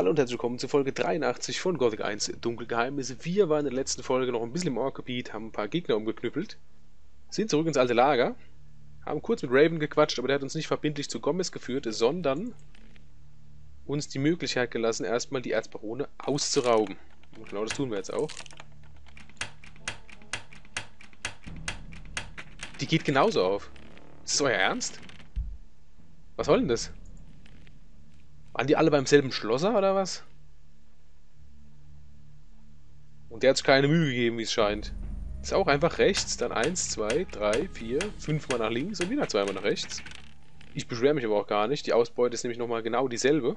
Hallo und herzlich willkommen zur Folge 83 von Gothic 1 Dunkelgeheimnisse. Wir waren in der letzten Folge noch ein bisschen im Orkgebiet, haben ein paar Gegner umgeknüppelt, sind zurück ins alte Lager, haben kurz mit Raven gequatscht, aber der hat uns nicht verbindlich zu Gomez geführt, sondern uns die Möglichkeit gelassen, erstmal die Erzbarone auszurauben. Und genau das tun wir jetzt auch. Die geht genauso auf. Ist das euer Ernst? Was soll denn das? Waren die alle beim selben Schlosser oder was? Und der hat sich keine Mühe gegeben, wie es scheint. Ist auch einfach rechts, dann 1, 2, 3, 4, 5 Mal nach links und wieder 2 Mal nach rechts. Ich beschwere mich aber auch gar nicht. Die Ausbeute ist nämlich nochmal genau dieselbe.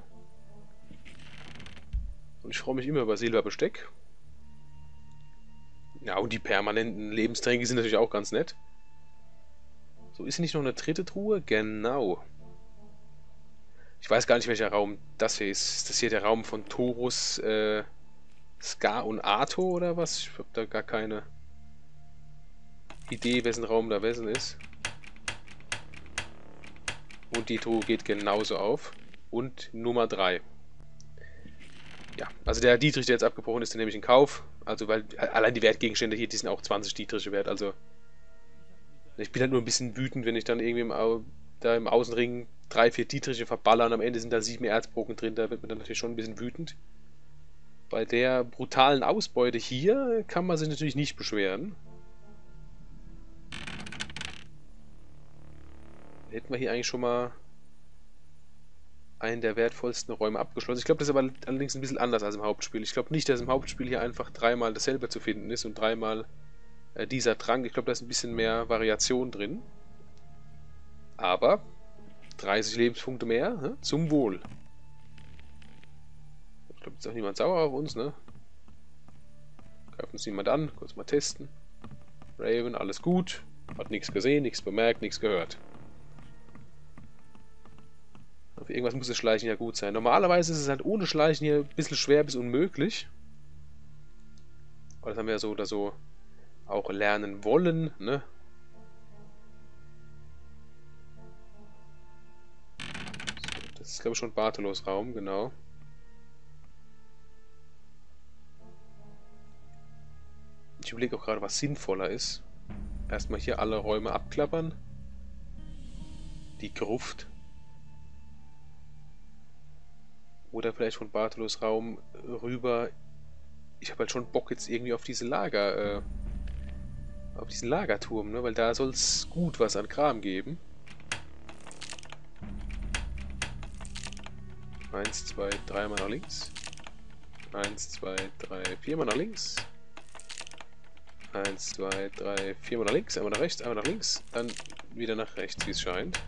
Und ich freue mich immer über Silberbesteck. Ja, und die permanenten Lebenstränke sind natürlich auch ganz nett. So, ist hier nicht noch eine dritte Truhe? Genau. Ich weiß gar nicht, welcher Raum das hier ist. Ist das hier der Raum von Taurus, Scar und Arto oder was? Ich habe da gar keine Idee, wessen Raum da wessen ist. Und die Truhe geht genauso auf. Und Nummer 3. Ja, also der Dietrich, der jetzt abgebrochen ist, den nehme ich in Kauf. Also, weil allein die Wertgegenstände hier, die sind auch 20 Dietriche wert. Also, ich bin halt nur ein bisschen wütend, wenn ich dann irgendwie da im Außenring 3, 4 Dietriche verballern. Am Ende sind da 7 Erzbrocken drin. Da wird man dann natürlich schon ein bisschen wütend. Bei der brutalen Ausbeute hier kann man sich natürlich nicht beschweren. Hätten wir hier eigentlich schon mal einen der wertvollsten Räume abgeschlossen. Ich glaube, das ist aber allerdings ein bisschen anders als im Hauptspiel. Ich glaube nicht, dass im Hauptspiel hier einfach dreimal dasselbe zu finden ist und dreimal dieser Trank. Ich glaube, da ist ein bisschen mehr Variation drin. Aber 30 Lebenspunkte mehr, zum Wohl. Ich glaube, jetzt ist auch niemand sauer auf uns, ne? Greift uns niemand an, kurz mal testen. Raven, alles gut. Hat nichts gesehen, nichts bemerkt, nichts gehört. Für irgendwas muss das Schleichen ja gut sein. Normalerweise ist es halt ohne Schleichen hier ein bisschen schwer bis unmöglich. Aber das haben wir ja so oder so auch lernen wollen, ne? So, das ist, glaube ich, schon Bartolos Raum, genau. Ich überlege auch gerade, was sinnvoller ist. Erstmal hier alle Räume abklappern. Die Gruft. Oder vielleicht von Bartolos Raum rüber. Ich habe halt schon Bock jetzt irgendwie auf diese auf diesen Lagerturm, ne? Weil da soll es gut was an Kram geben. 1, 2, 3 Mal nach links. 1, 2, 3, 4 Mal nach links. 1, 2, 3, 4 Mal nach links, einmal nach rechts, einmal nach links, dann wieder nach rechts, wie es scheint.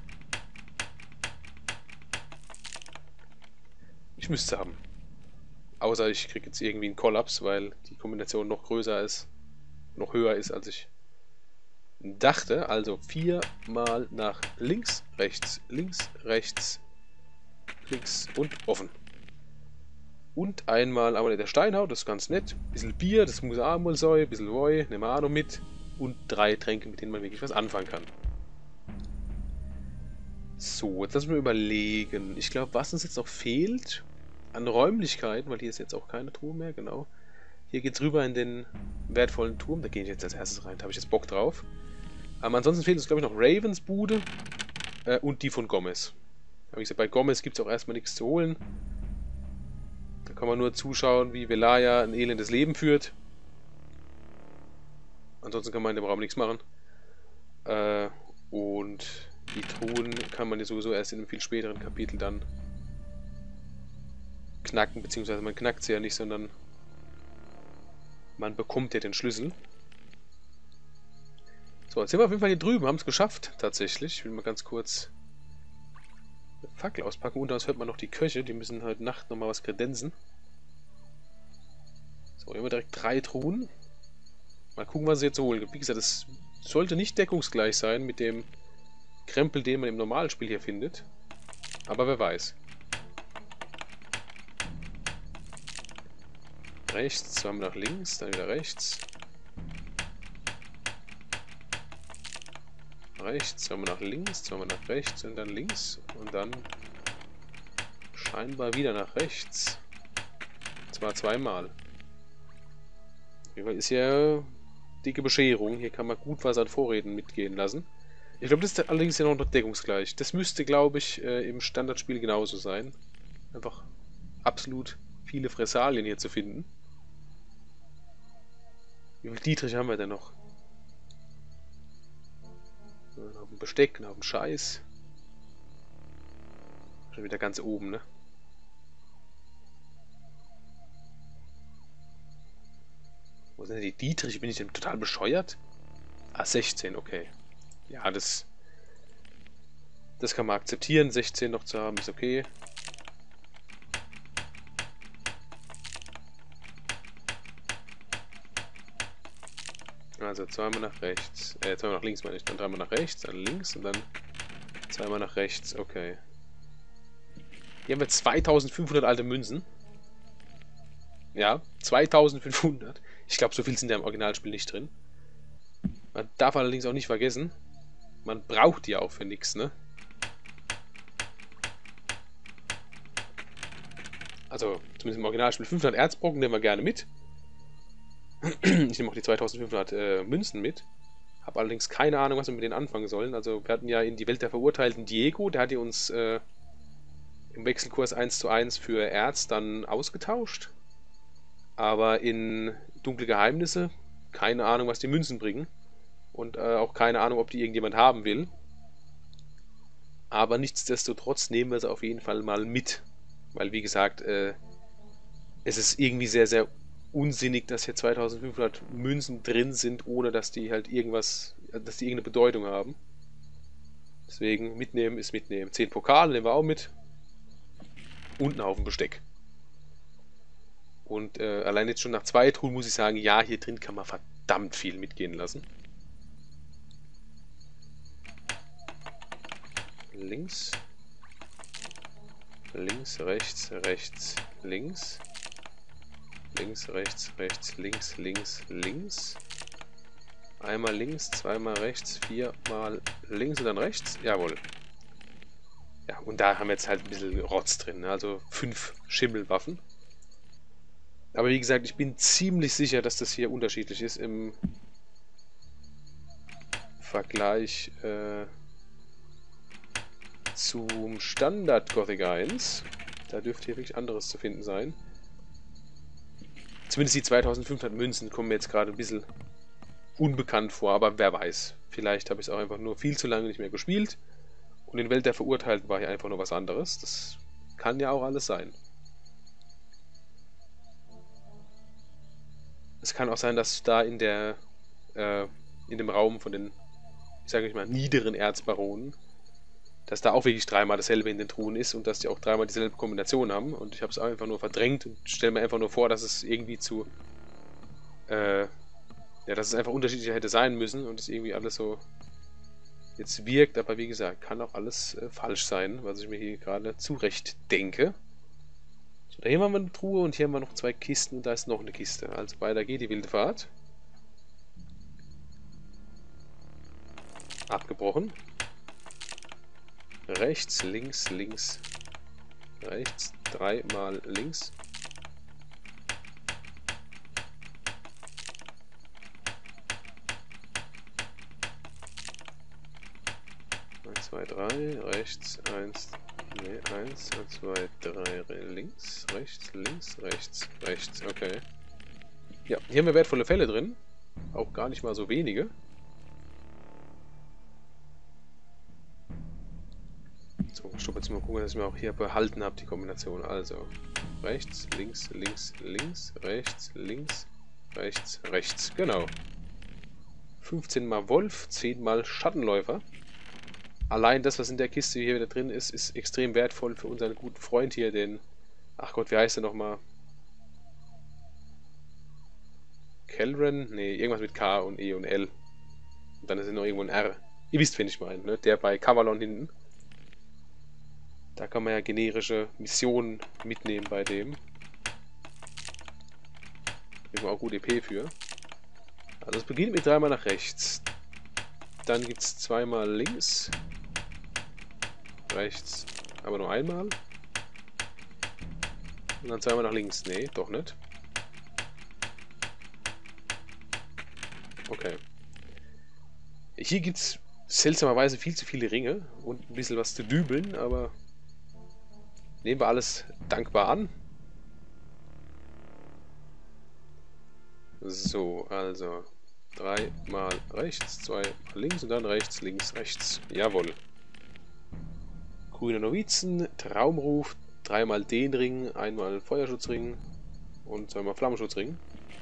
Ich müsste es haben. Außer ich kriege jetzt irgendwie einen Kollaps, weil die Kombination noch größer ist, noch höher ist, als ich dachte. Also 4 Mal nach links, rechts, links und offen. Und einmal aber der Steinhaut, das ist ganz nett. Ein bisschen Bier, das muss auch mal sein, ein bisschen Woi, nehmen wir auch noch mit. Und 3 Tränke, mit denen man wirklich was anfangen kann. So, jetzt lassen wir überlegen. Ich glaube, was uns jetzt noch fehlt an Räumlichkeiten, weil hier ist jetzt auch keine Truhe mehr, genau. Hier geht es rüber in den wertvollen Turm. Da gehe ich jetzt als erstes rein, da habe ich jetzt Bock drauf. Aber ansonsten fehlt uns, glaube ich, noch Ravens Bude und die von Gomez. Wie gesagt, bei Gomez gibt es auch erstmal nichts zu holen. Da kann man nur zuschauen, wie Velaya ein elendes Leben führt. Ansonsten kann man in dem Raum nichts machen. Und die Truhen kann man ja sowieso erst in einem viel späteren Kapitel dann knacken, beziehungsweise man knackt sie ja nicht, sondern man bekommt ja den Schlüssel. So, jetzt sind wir auf jeden Fall hier drüben, haben es geschafft, tatsächlich. Ich will mal ganz kurz eine Fackel auspacken. Unter uns hört man noch die Köche, die müssen heute Nacht nochmal was kredenzen. So, hier haben wir direkt 3 Truhen. Mal gucken, was es jetzt so holen gibt. Wie gesagt, das sollte nicht deckungsgleich sein mit dem Krempel, den man im normalen Spiel hier findet. Aber wer weiß. Rechts, zweimal nach links, dann wieder rechts. Rechts, zweimal nach links, zweimal nach rechts und dann links. Und dann scheinbar wieder nach rechts. zwar zweimal. Ist ja dicke Bescherung. Hier kann man gut was an Vorräten mitgehen lassen. Ich glaube, das ist allerdings ja noch deckungsgleich. Das müsste, glaube ich, im Standardspiel genauso sein. Einfach absolut viele Fressalien hier zu finden. Wie viel Dietrich haben wir denn noch? Auf dem Besteck, auf dem Scheiß. Schon wieder ganz oben, ne? Wo sind denn die Dietrich? Bin ich denn total bescheuert? Ah, 16, okay. Ja, das kann man akzeptieren. 16 noch zu haben, ist okay. Also zweimal nach rechts. Zweimal nach links meine ich. Dann dreimal nach rechts, dann links und dann zweimal nach rechts. Okay. Hier haben wir 2500 alte Münzen. Ja, 2500. Ich glaube, so viel sind ja im Originalspiel nicht drin. Man darf allerdings auch nicht vergessen, man braucht die auch für nichts, ne? Also, zumindest im Originalspiel 500 Erzbrocken nehmen wir gerne mit. Ich nehme auch die 2500 Münzen mit. Habe allerdings keine Ahnung, was wir mit denen anfangen sollen. Also, wir hatten ja in die Welt der Verurteilten Diego, der hat ja uns im Wechselkurs 1:1 für Erz dann ausgetauscht. Aber in Dunkle Geheimnisse keine Ahnung, was die Münzen bringen. Und auch keine Ahnung, ob die irgendjemand haben will. Aber nichtsdestotrotz nehmen wir sie auf jeden Fall mal mit. Weil, wie gesagt, es ist irgendwie sehr, sehr unsinnig, dass hier 2500 Münzen drin sind, ohne dass die halt dass die irgendeine Bedeutung haben. Deswegen mitnehmen ist mitnehmen. 10 Pokale nehmen wir auch mit. Und einen Haufen Besteck. Und allein jetzt schon nach 2 Truhen muss ich sagen, ja, hier drin kann man verdammt viel mitgehen lassen. Links. Links, rechts, rechts, links. Links, rechts, rechts, links, links, links. Einmal links, zweimal rechts, viermal links und dann rechts. Jawohl. Ja, und da haben wir jetzt halt ein bisschen Rotz drin. Also 5 Schimmelwaffen. Aber wie gesagt, ich bin ziemlich sicher, dass das hier unterschiedlich ist im Vergleich zum Standard Gothic 1. Da dürfte hier wirklich anderes zu finden sein. Zumindest die 2500 Münzen kommen mir jetzt gerade ein bisschen unbekannt vor, aber wer weiß. Vielleicht habe ich es auch einfach nur viel zu lange nicht mehr gespielt. Und in Welt der Verurteilten war hier einfach nur was anderes. Das kann ja auch alles sein. Es kann auch sein, dass da in dem Raum von den, ich sage mal, niederen Erzbaronen, dass da auch wirklich dreimal dasselbe in den Truhen ist und dass die auch dreimal dieselbe Kombination haben. Und ich habe es einfach nur verdrängt und stelle mir einfach nur vor, dass es irgendwie ja, dass es einfach unterschiedlicher hätte sein müssen und es irgendwie alles so jetzt wirkt. Aber wie gesagt, kann auch alles falsch sein, was ich mir hier gerade zurecht denke. So, da hier haben wir eine Truhe und hier haben wir noch 2 Kisten und da ist noch eine Kiste. Also weiter geht die wilde Fahrt. Abgebrochen. Rechts, links, links, rechts, 3-mal links. Eins, 2, 3, rechts, 1, 1, 2, 3, links, rechts, links, rechts, rechts, okay. Ja, hier haben wir wertvolle Fälle drin, auch gar nicht mal so wenige. So, stopp, jetzt mal gucken, dass ich mir auch hier behalten habe, die Kombination. Also, rechts, links, links, links, rechts, links, rechts, rechts. Genau. 15 mal Wolf, 10 mal Schattenläufer. Allein das, was in der Kiste hier wieder drin ist, ist extrem wertvoll für unseren guten Freund hier, den... Ach Gott, wie heißt der nochmal? Kelren? Ne, irgendwas mit K und E und L. Und dann ist noch irgendwo ein R. Ihr wisst, wen ich meine, ne? Der bei Kavalon hinten. Da kann man ja generische Missionen mitnehmen bei dem. Kriegen wir auch gut EP für. Also es beginnt mit 3-mal nach rechts. Dann gibt es 2-mal links. Rechts, aber nur einmal. Und dann zweimal nach links. Nee, doch nicht. Okay. Hier gibt es seltsamerweise viel zu viele Ringe und ein bisschen was zu dübeln, aber nehmen wir alles dankbar an. So, also 3 mal rechts, 2 mal links und dann rechts, links, rechts. Jawohl. Grüne Novizen, Traumruf, 3 mal den Ring, einmal Feuerschutzring und 2 mal Flammenschutzring.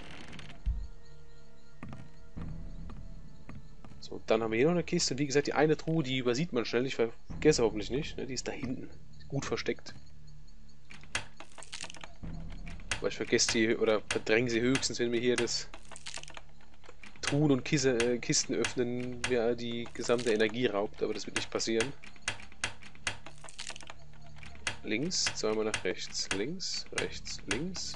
So, dann haben wir hier noch eine Kiste. Und wie gesagt, die eine Truhe, die übersieht man schnell. Ich vergesse hoffentlich nicht. Ne? Die ist da hinten. Gut versteckt. Aber ich vergesse die oder verdränge sie höchstens, wenn wir hier das Truhen und Kisten öffnen, mir die gesamte Energie raubt. Aber das wird nicht passieren. Links, zweimal nach rechts. Links, rechts, links.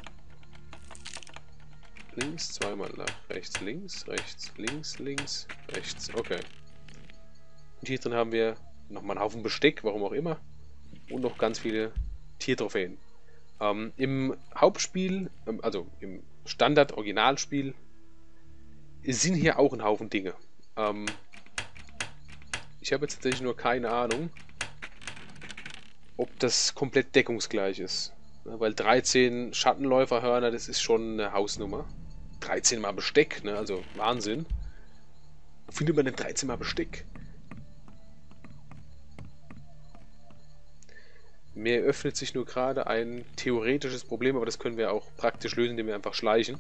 Links, zweimal nach rechts, links, rechts, links, links, rechts. Okay. Und hier drin haben wir nochmal einen Haufen Besteck, warum auch immer. Und noch ganz viele Tiertrophäen. Im Hauptspiel, also im Standard-Originalspiel, sind hier auch ein Haufen Dinge. Ich habe jetzt tatsächlich nur keine Ahnung, ob das komplett deckungsgleich ist. Weil 13 Schattenläuferhörner, das ist schon eine Hausnummer. 13 mal Besteck, ne? Also Wahnsinn. Wo findet man denn 13 mal Besteck? Mir öffnet sich nur gerade ein theoretisches Problem, aber das können wir auch praktisch lösen, indem wir einfach schleichen.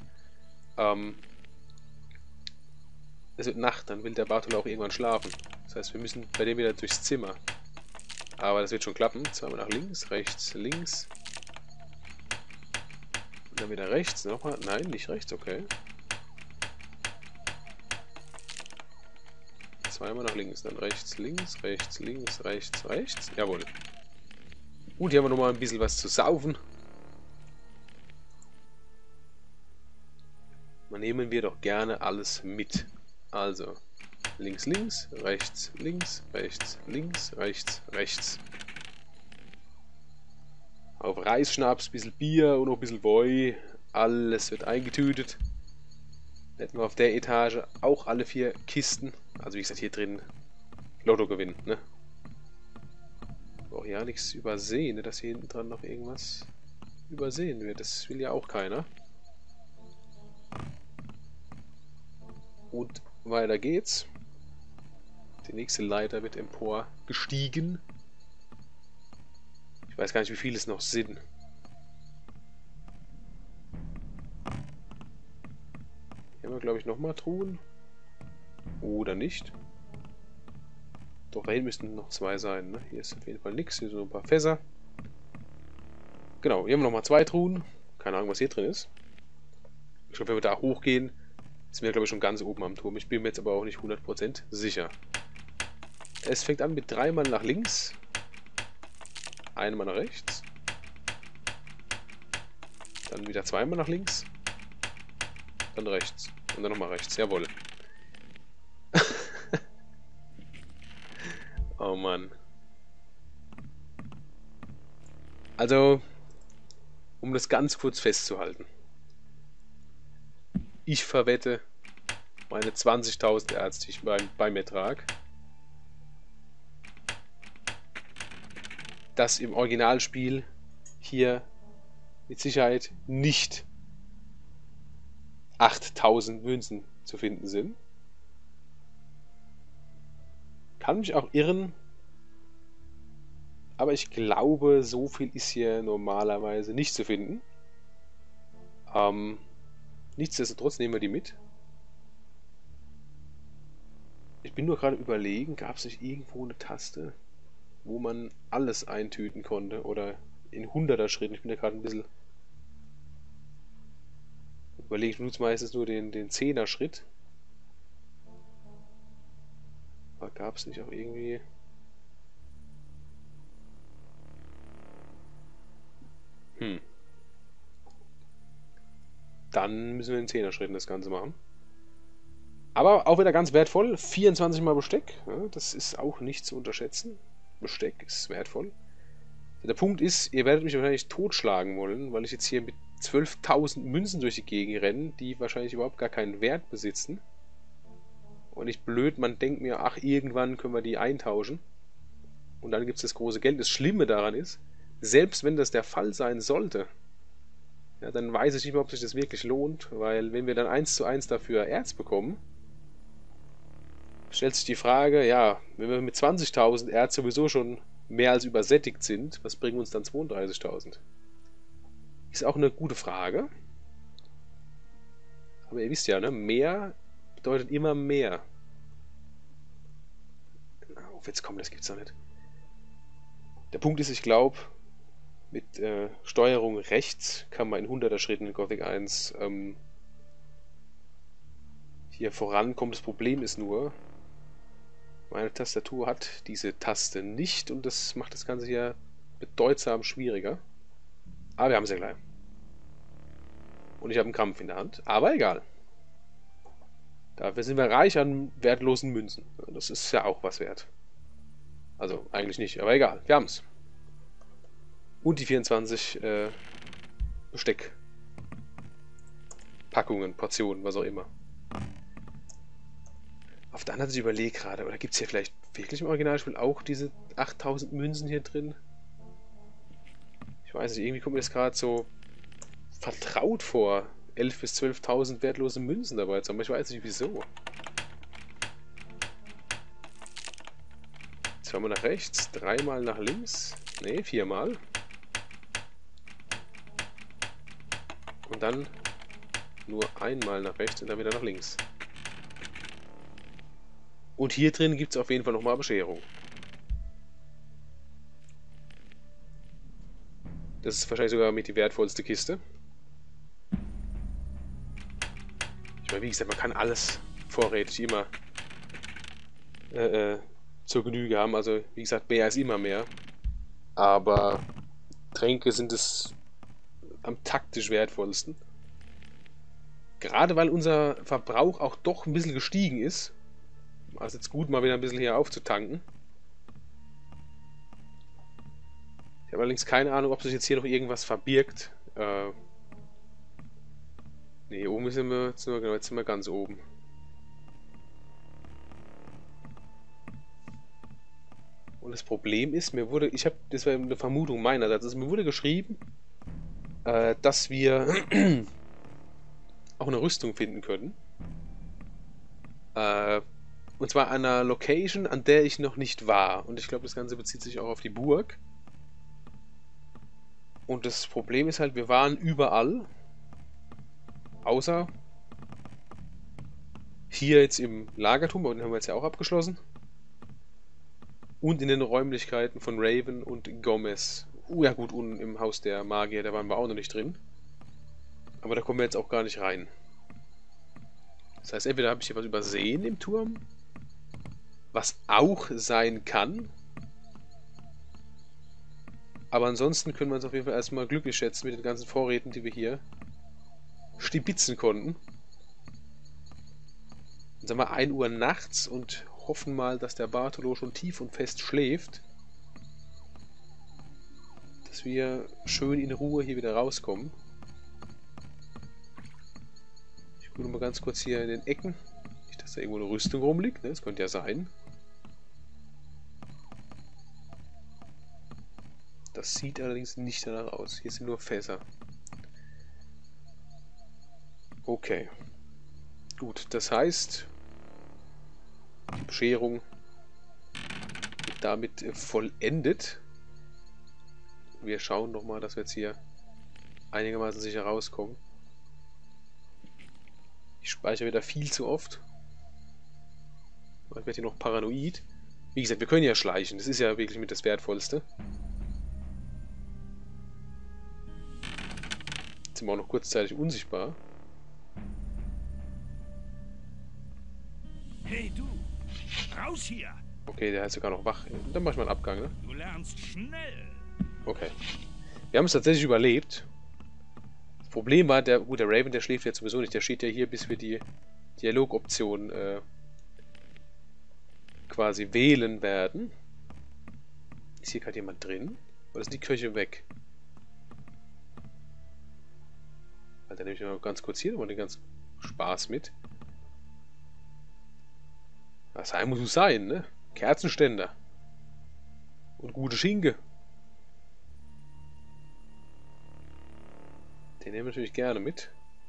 Es wird Nacht, dann will der Bartol auch irgendwann schlafen. Das heißt, wir müssen bei dem wieder durchs Zimmer. Aber das wird schon klappen. Zweimal nach links, rechts, links. Und dann wieder rechts. Nochmal. Nein, nicht rechts, okay. Zweimal nach links, dann rechts, links, rechts, links, rechts, rechts. Jawohl. Gut, hier haben wir nochmal ein bisschen was zu saufen. Dann nehmen wir doch gerne alles mit. Also, links, links, rechts, links, rechts, links, rechts, rechts. Auf Reisschnaps, ein bisschen Bier und noch ein bisschen Boy. Alles wird eingetütet. Hätten wir auf der Etage auch alle 4 Kisten. Also wie gesagt, hier drin Lotto gewinnen, ne? Auch ja nichts übersehen, ne? Dass hier hinten dran noch irgendwas übersehen wird. Das will ja auch keiner. Und weiter geht's. Die nächste Leiter wird empor gestiegen. Ich weiß gar nicht, wie viele es noch sind. Hier haben wir, glaube ich, nochmal Truhen. Oder nicht. Doch, da hinten müssten noch 2 sein. Ne? Hier ist auf jeden Fall nichts. Hier sind nur ein paar Fässer. Genau, hier haben wir nochmal 2 Truhen. Keine Ahnung, was hier drin ist. Ich glaube, wenn wir da hochgehen, sind wir, glaube ich, schon ganz oben am Turm. Ich bin mir jetzt aber auch nicht 100% sicher. Es fängt an mit 3 Mal nach links. Einmal nach rechts. Dann wieder 2 Mal nach links. Dann rechts. Und dann nochmal rechts. Jawohl. Oh Mann. Also, um das ganz kurz festzuhalten. Ich verwette meine 20.000 Erz, die ich bei mir trage, dass im Originalspiel hier mit Sicherheit nicht 8.000 Münzen zu finden sind. Kann mich auch irren, aber ich glaube, so viel ist hier normalerweise nicht zu finden. Nichtsdestotrotz nehmen wir die mit. Ich bin nur gerade überlegen, gab es nicht irgendwo eine Taste, wo man alles eintüten konnte oder in 100er Schritten. Ich bin da gerade ein bisschen überlegt, ich benutze meistens nur den 10er Schritt. Aber gab es nicht auch irgendwie... Dann müssen wir in 10er Schritten das Ganze machen. Aber auch wieder ganz wertvoll. 24 mal Besteck. Ja, das ist auch nicht zu unterschätzen. Besteck ist wertvoll. Der Punkt ist, ihr werdet mich wahrscheinlich totschlagen wollen, weil ich jetzt hier mit 12.000 Münzen durch die Gegend renne, die wahrscheinlich überhaupt gar keinen Wert besitzen. Und ich blöd, man denkt mir, ach, irgendwann können wir die eintauschen. Und dann gibt es das große Geld. Das Schlimme daran ist, selbst wenn das der Fall sein sollte, ja, dann weiß ich nicht mehr, ob sich das wirklich lohnt, weil wenn wir dann 1:1 dafür Erz bekommen, stellt sich die Frage, ja, wenn wir mit 20.000 Erz sowieso schon mehr als übersättigt sind, was bringen uns dann 32.000? Ist auch eine gute Frage. Aber ihr wisst ja, ne, mehr bedeutet immer mehr. Auf jetzt kommen, das gibt's doch nicht. Der Punkt ist, ich glaube, mit Steuerung rechts kann man in 100er Schritten in Gothic 1 hier vorankommen. Das Problem ist nur, meine Tastatur hat diese Taste nicht und das macht das Ganze hier bedeutsam schwieriger. Aber wir haben es ja gleich. Und ich habe einen Kampf in der Hand. Aber egal. Dafür sind wir reich an wertlosen Münzen. Das ist ja auch was wert. Also eigentlich nicht, aber egal. Wir haben es. Und die 24 Besteckpackungen, Portionen, was auch immer. Auf der anderen Seite überlege gerade, oder gibt es hier vielleicht wirklich im Originalspiel auch diese 8000 Münzen hier drin? Ich weiß nicht, irgendwie kommt mir das gerade so vertraut vor, 11.000 bis 12.000 wertlose Münzen dabei zu haben, aber ich weiß nicht wieso. Zweimal nach rechts, dreimal nach links, ne, viermal. Und dann nur einmal nach rechts und dann wieder nach links. Und hier drin gibt es auf jeden Fall nochmal Bescherung. Das ist wahrscheinlich sogar mit die wertvollste Kiste. Ich meine, wie gesagt, man kann alles vorrätig immer zur Genüge haben. Also, wie gesagt, mehr ist immer mehr. Aber Tränke sind es am taktisch wertvollsten. Gerade weil unser Verbrauch auch doch ein bisschen gestiegen ist. Also jetzt gut, mal wieder ein bisschen hier aufzutanken. Ich habe allerdings keine Ahnung, ob sich jetzt hier noch irgendwas verbirgt. Ne, oben sind wir, jetzt sind wir ganz oben. Und das Problem ist, das war eine Vermutung meinerseits, also mir wurde geschrieben, dass wir auch eine Rüstung finden können. Und zwar an einer Location, an der ich noch nicht war. Und ich glaube, das Ganze bezieht sich auch auf die Burg. Und das Problem ist halt, wir waren überall. Außer hier jetzt im Lagerturm, aber den haben wir jetzt ja auch abgeschlossen. Und in den Räumlichkeiten von Raven und Gomez. Ja gut, unten im Haus der Magier, da waren wir auch noch nicht drin. Aber da kommen wir jetzt auch gar nicht rein. Das heißt, entweder habe ich hier was übersehen im Turm, was auch sein kann. Aber ansonsten können wir uns auf jeden Fall erstmal glücklich schätzen mit den ganzen Vorräten, die wir hier stibitzen konnten. Dann sind wir 1 Uhr nachts und hoffen mal, dass der Bartolo schon tief und fest schläft. Dass wir schön in Ruhe hier wieder rauskommen. Ich gucke mal ganz kurz hier in den Ecken. Nicht, dass da irgendwo eine Rüstung rumliegt, ne? Das könnte ja sein. Das sieht allerdings nicht danach aus. Hier sind nur Fässer. Okay. Gut, das heißt, die Bescherung wird damit vollendet. Wir schauen nochmal, dass wir jetzt hier einigermaßen sicher rauskommen. Ich speichere wieder viel zu oft. Ich werde hier noch paranoid. Wie gesagt, wir können ja schleichen. Das ist ja wirklich mit das Wertvollste. Jetzt sind wir auch noch kurzzeitig unsichtbar. Hey du, raus hier! Okay, der ist sogar noch wach. Dann mach ich mal einen Abgang, ne? Du lernst schnell. Okay. Wir haben es tatsächlich überlebt. Das Problem war, der Raven, der schläft jetzt sowieso nicht. Der steht ja hier, bis wir die Dialogoption quasi wählen werden. Ist hier gerade jemand drin? Oder sind die Köche weg? Dann nehme ich mal ganz kurz hier nochmal den ganzen Spaß mit. Was sein muss sein, ne? Kerzenständer. Und gute Schinke. Den nehmen wir natürlich gerne mit.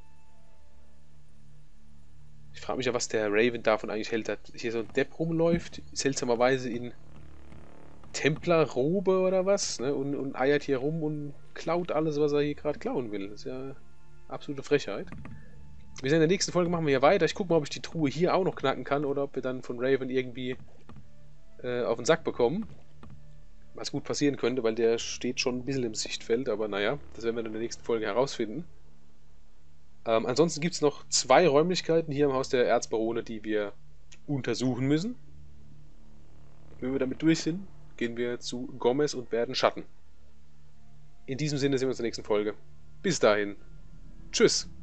Ich frage mich ja, was der Raven davon eigentlich hält, dass hier so ein Depp rumläuft, seltsamerweise in Templerrobe oder was, ne? Und eiert hier rum und klaut alles, was er hier gerade klauen will. Das ist ja absolute Frechheit. Wir sind in der nächsten Folge, machen wir hier weiter. Ich gucke mal, ob ich die Truhe hier auch noch knacken kann oder ob wir dann von Raven irgendwie auf den Sack bekommen. Was gut passieren könnte, weil der steht schon ein bisschen im Sichtfeld, aber naja, das werden wir in der nächsten Folge herausfinden. Ansonsten gibt es noch 2 Räumlichkeiten hier im Haus der Erzbarone, die wir untersuchen müssen. Wenn wir damit durch sind, gehen wir zu Gomez und werden Schatten. In diesem Sinne sehen wir uns in der nächsten Folge. Bis dahin. Tschüss.